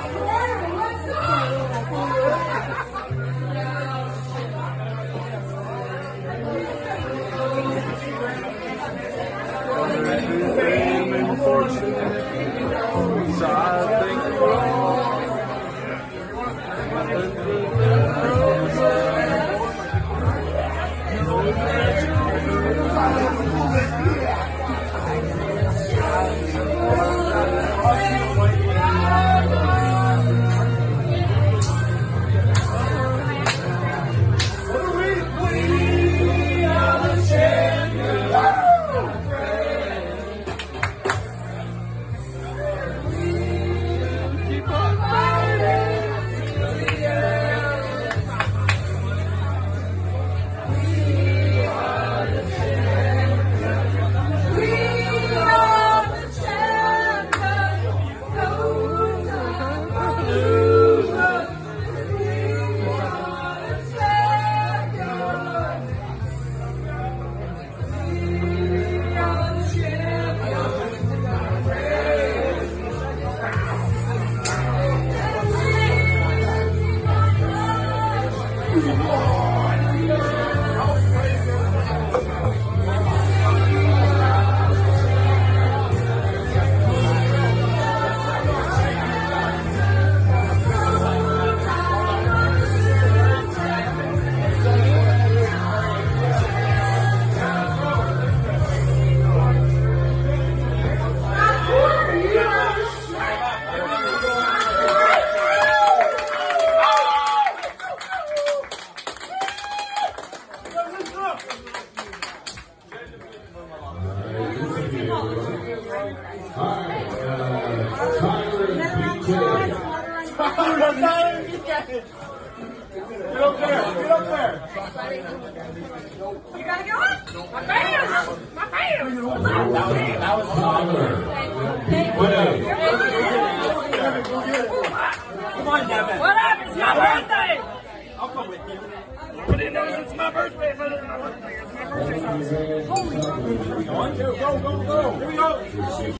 Get up there. Get up there. You gotta go up. My fans. My fans. That was Tyler. Come on, Devin. What up? It's my birthday. I'll come with you. But it knows it's my birthday. But it's my birthday. It's my birthday. Go, go, go. Here we go.